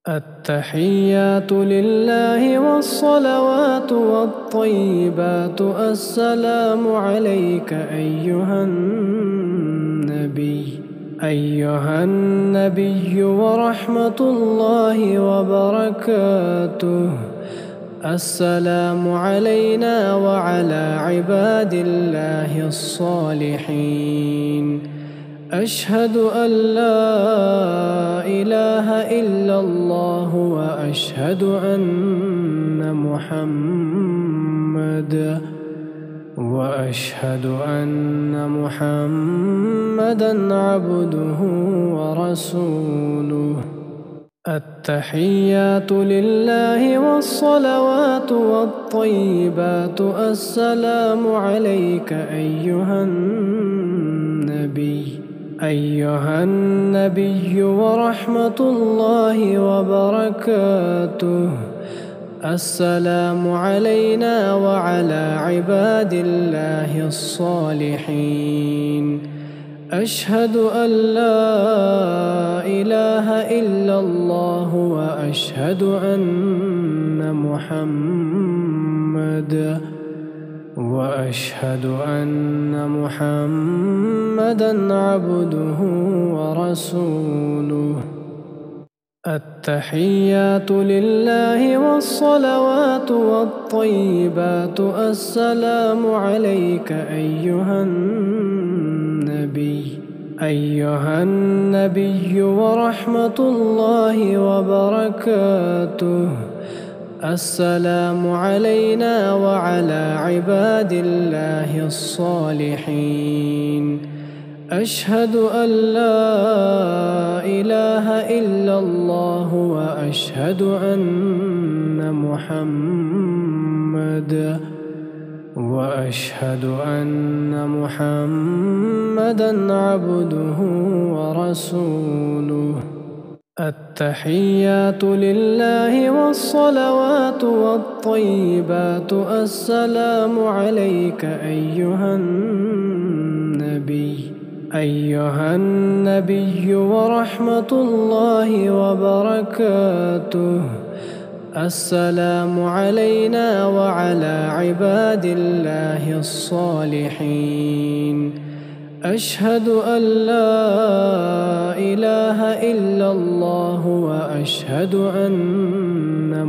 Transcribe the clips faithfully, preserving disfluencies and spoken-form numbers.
التحيات لله والصلوات والطيبات السلام عليك أيها النبي أيها النبي ورحمة الله وبركاته. السلام علينا وعلى عباد الله الصالحين. أشهد أن لا إله إلا الله وأشهد أن محمد وأشهد أن محمدًا عبده ورسوله. التحيات لله والصلوات والطيبات السلام عليك أيها النبي أيها النبي ورحمة الله وبركاته. السلام علينا وعلى عباد الله الصالحين. أشهد أن لا إله إلا الله وأشهد أن محمد وأشهد أن محمدًا عبده ورسوله. التحيات لله والصلوات والطيبات السلام عليك أيها النبي أيها النبي ورحمة الله وبركاته. السلام علينا وعلى عباد الله الصالحين. أشهد أن لا إله إلا الله وأشهد أن محمد وأشهد أن محمدًا عبده ورسوله. التحيات لله والصلوات والطيبات السلام عليك أيها النبي أيها النبي ورحمة الله وبركاته. السلام علينا وعلى عباد الله الصالحين. أشهد أن لا إله إلا الله وأشهد أن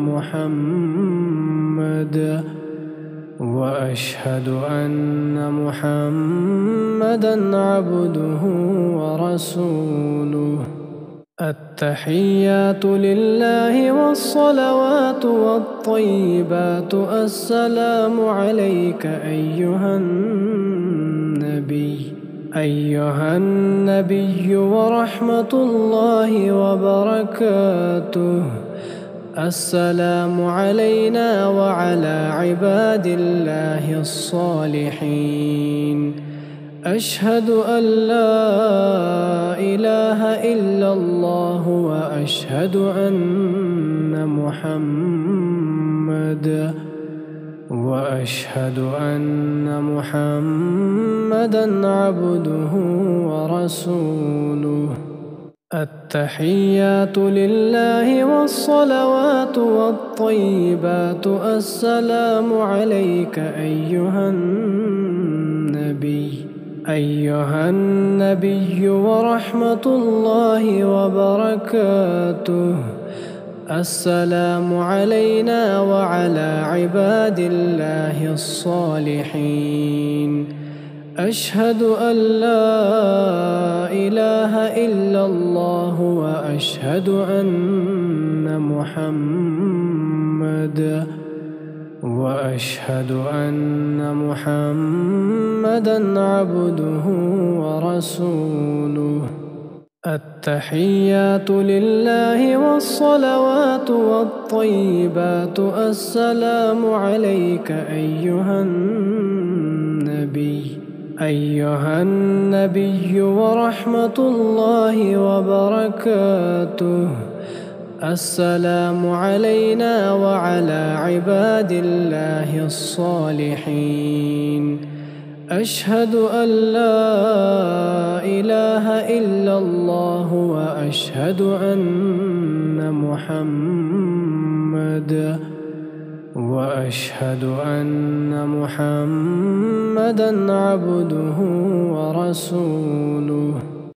محمد وأشهد أن محمدًا عبده ورسوله. التحيات لله والصلوات والطيبات السلام عليك أيها النبي أيها النبي ورحمة الله وبركاته. السلام علينا وعلى عباد الله الصالحين. أشهد أن لا إله إلا الله وأشهد أن محمد وأشهد أن محمدًا عبده ورسوله. التحيات لله والصلوات والطيبات السلام عليك أيها النبي أيها النبي ورحمة الله وبركاته. السلام علينا وعلى عباد الله الصالحين. أشهد أن لا إله إلا الله وأشهد أن محمد وأشهد أن محمدًا عبده ورسوله. التحيات لله والصلوات والطيبات السلام عليك أيها النبي أيها النبي ورحمة الله وبركاته. السلام علينا وعلى عباد الله الصالحين. أشهد أن لا إله إلا الله وأشهد أن محمد وأشهد أن محمدًا عبده ورسوله